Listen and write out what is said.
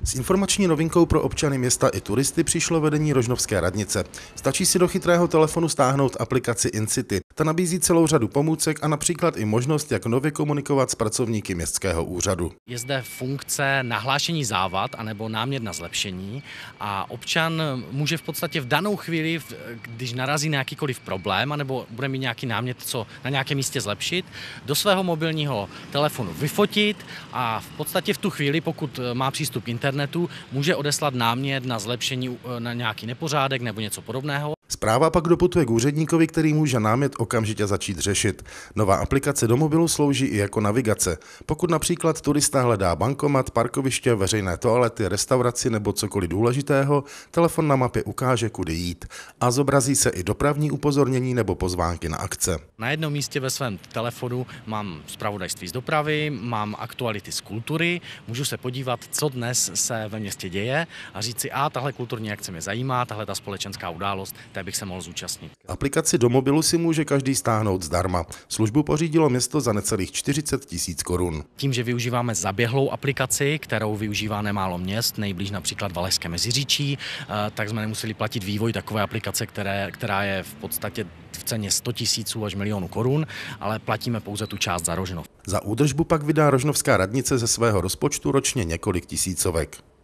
S informační novinkou pro občany města i turisty přišlo vedení Rožnovské radnice. Stačí si do chytrého telefonu stáhnout aplikaci InCity. Ta nabízí celou řadu pomůcek a například i možnost, jak nově komunikovat s pracovníky městského úřadu. Je zde funkce nahlášení závad anebo námět na zlepšení a občan může v podstatě v danou chvíli, když narazí na jakýkoliv problém anebo bude mít nějaký námět, co na nějakém místě zlepšit, do svého mobilního telefonu vyfotit a v podstatě v tu chvíli, pokud má přístup k internetu, může odeslat námět na zlepšení, na nějaký nepořádek nebo něco podobného. Zpráva pak doputuje k úředníkovi, který může námět okamžitě začít řešit. Nová aplikace do mobilu slouží i jako navigace. Pokud například turista hledá bankomat, parkoviště, veřejné toalety, restauraci nebo cokoliv důležitého, telefon na mapě ukáže, kudy jít. A zobrazí se i dopravní upozornění nebo pozvánky na akce. Na jednom místě ve svém telefonu mám zpravodajství z dopravy, mám aktuality z kultury, můžu se podívat, co dnes se ve městě děje a říct si, tahle kulturní akce mě zajímá, tahle ta společenská událost, té bych se mohl zúčastnit. Aplikaci do mobilu si může každý stáhnout zdarma. Službu pořídilo město za necelých 40 000 korun. Tím, že využíváme zaběhlou aplikaci, kterou využívá nemálo měst, nejblíž například Valašské Meziříčí, tak jsme nemuseli platit vývoj takové aplikace, která je v podstatě v ceně 100 000 až 1 000 000 korun, ale platíme pouze tu část za Rožnov. Za údržbu pak vydá Rožnovská radnice ze svého rozpočtu ročně několik tisícovek.